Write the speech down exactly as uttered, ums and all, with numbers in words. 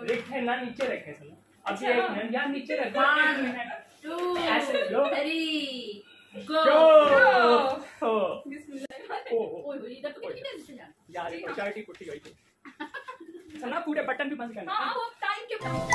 रखे ना नीचे रखे सर अब ये एक यार नीचे रखो वन टू ऐसे लो थ्री गो गो बिस्मिल्लाह ओए इधर तो कितनी देर से यार ये चार्टी कुट्टी गई थी सना पूरे बटन भी बंद करना हां वो टाइम के